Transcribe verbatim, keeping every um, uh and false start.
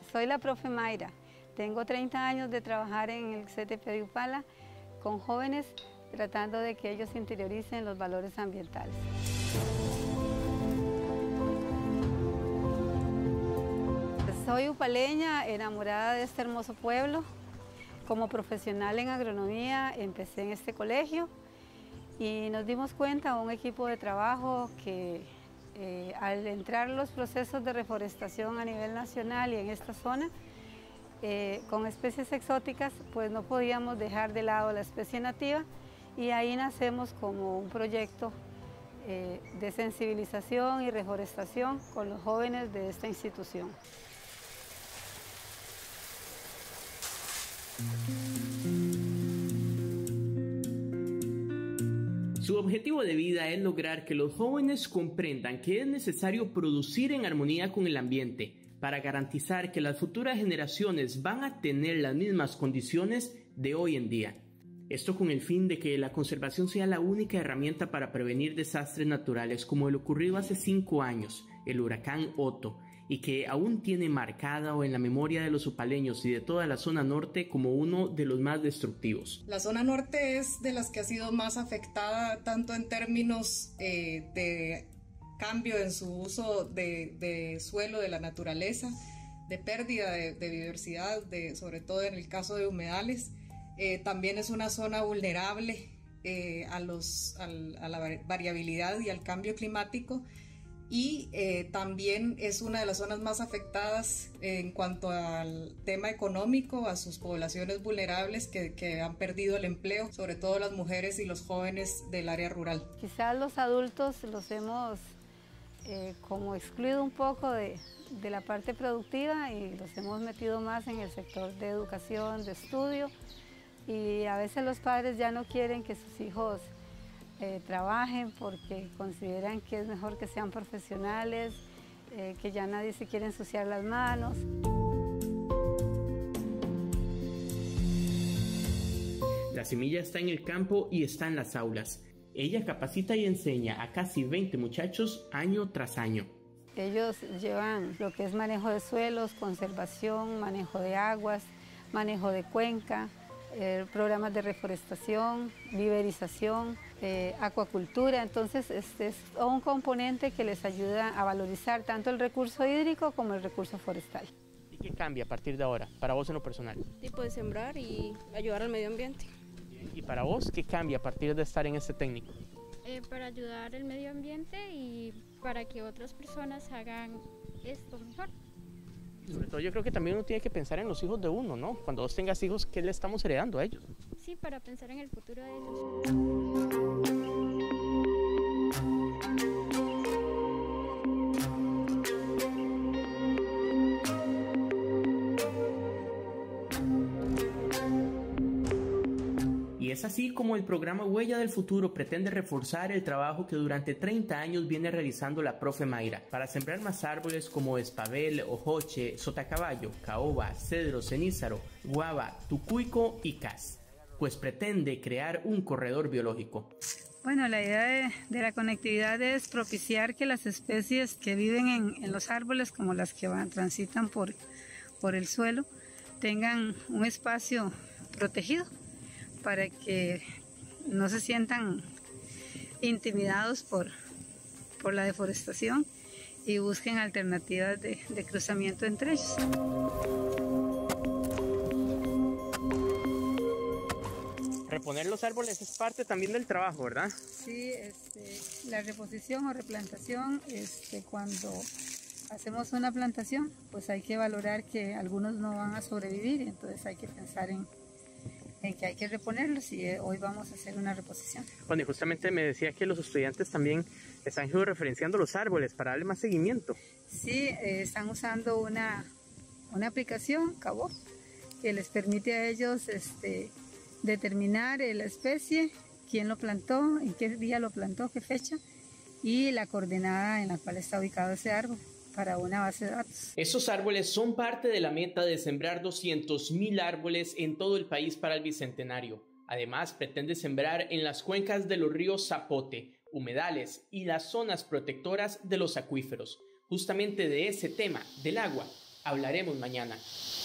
Soy la profe Mayra, tengo treinta años de trabajar en el C T P de Upala con jóvenes tratando de que ellos interioricen los valores ambientales. Soy upaleña, enamorada de este hermoso pueblo. Como profesional en agronomía empecé en este colegio y nos dimos cuenta, un equipo de trabajo, que eh, al entrar los procesos de reforestación a nivel nacional y en esta zona, eh, con especies exóticas, pues no podíamos dejar de lado la especie nativa, y ahí nacemos como un proyecto eh, de sensibilización y reforestación con los jóvenes de esta institución. Su objetivo de vida es lograr que los jóvenes comprendan que es necesario producir en armonía con el ambiente para garantizar que las futuras generaciones van a tener las mismas condiciones de hoy en día. Esto con el fin de que la conservación sea la única herramienta para prevenir desastres naturales como el ocurrido hace cinco años, el huracán Otto, y que aún tiene marcado en la memoria de los upaleños y de toda la zona norte como uno de los más destructivos. La zona norte es de las que ha sido más afectada tanto en términos eh, de cambio en su uso de, de suelo, de la naturaleza, de pérdida de, de biodiversidad, de, sobre todo en el caso de humedales. Eh, también es una zona vulnerable eh, a, los, al, a la variabilidad y al cambio climático. Y eh, también es una de las zonas más afectadas en cuanto al tema económico, a sus poblaciones vulnerables que, que han perdido el empleo, sobre todo las mujeres y los jóvenes del área rural. Quizás los adultos los hemos eh, como excluido un poco de, de la parte productiva y los hemos metido más en el sector de educación, de estudio, y a veces los padres ya no quieren que sus hijos Eh, trabajen porque consideran que es mejor que sean profesionales, eh, que ya nadie se quiere ensuciar las manos. La semilla está en el campo y está en las aulas. Ella capacita y enseña a casi veinte muchachos año tras año. Ellos llevan lo que es manejo de suelos, conservación, manejo de aguas, manejo de cuenca, Eh, programas de reforestación, viverización, eh, acuacultura. Entonces este es un componente que les ayuda a valorizar tanto el recurso hídrico como el recurso forestal. ¿Y qué cambia a partir de ahora para vos en lo personal? Tipo de sembrar y ayudar al medio ambiente. ¿Y para vos qué cambia a partir de estar en este técnico? Eh, para ayudar al medio ambiente y para que otras personas hagan esto mejor. Sobre todo yo creo que también uno tiene que pensar en los hijos de uno, ¿no? Cuando vos tengas hijos, ¿qué le estamos heredando a ellos? Sí, para pensar en el futuro de ellos. Y es así como el programa Huella del Futuro pretende reforzar el trabajo que durante treinta años viene realizando la profe Mayra para sembrar más árboles como espabel, ojoche, sotacaballo, caoba, cedro, cenízaro, guava, tucuico y cas, pues pretende crear un corredor biológico. Bueno, la idea de, de la conectividad es propiciar que las especies que viven en, en los árboles, como las que van, transitan por, por el suelo, tengan un espacio protegido, para que no se sientan intimidados por, por la deforestación y busquen alternativas de, de cruzamiento entre ellos. Reponer los árboles es parte también del trabajo, ¿verdad? Sí, este, la reposición o replantación, este, cuando hacemos una plantación, pues hay que valorar que algunos no van a sobrevivir, entonces hay que pensar en en que hay que reponerlos, y hoy vamos a hacer una reposición. Bueno, y justamente me decía que los estudiantes también están georreferenciando los árboles para darle más seguimiento. Sí, eh, están usando una, una aplicación, Cabo, que les permite a ellos este, determinar la especie, quién lo plantó, en qué día lo plantó, qué fecha, y la coordenada en la cual está ubicado ese árbol, para una base de datos. Esos árboles son parte de la meta de sembrar doscientos mil árboles en todo el país para el Bicentenario. Además, pretende sembrar en las cuencas de los ríos Zapote, humedales y las zonas protectoras de los acuíferos. Justamente de ese tema, del agua, Hablaremos mañana.